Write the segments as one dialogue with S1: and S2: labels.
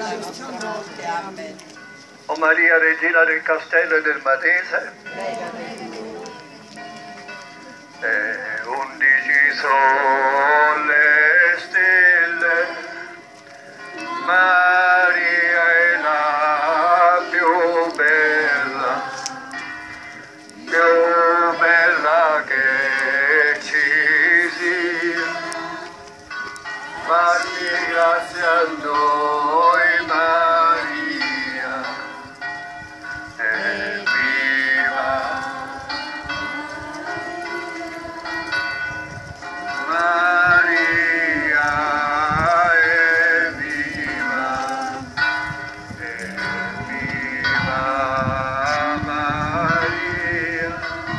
S1: la nostra morte. Amen.
S2: O Maria, Regina del Castello e del Matese,
S1: Prega per noi.
S2: 11 sono le stelle, Maria è la più bella che ci sia. Fatti grazie a noi, Maria, e viva Maria, e viva Maria,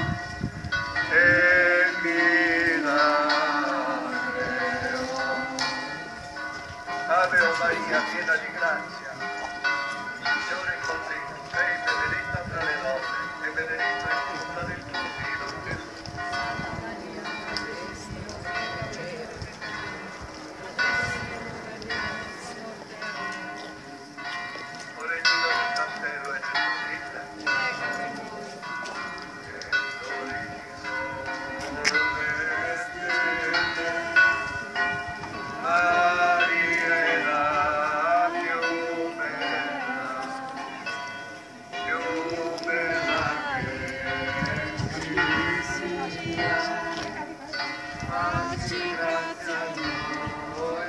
S2: e Ave o Maria, piena di grazia, il Signore è con te, sei benedetta tra le donne, e benedetto il frutto del tuo seno, Gesù. O Regina del Castello e del Matese, Maria è la più bella che ci sia. Facci grazie a noi,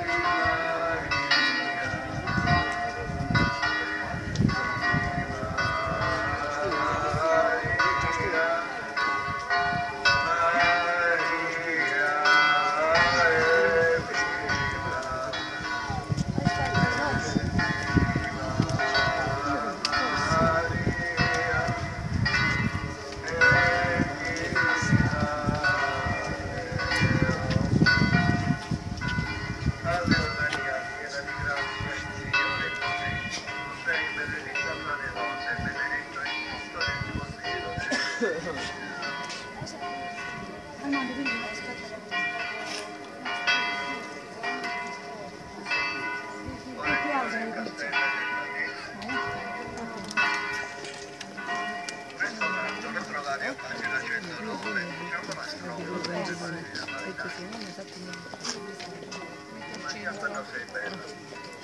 S2: Maria, quando sei bella.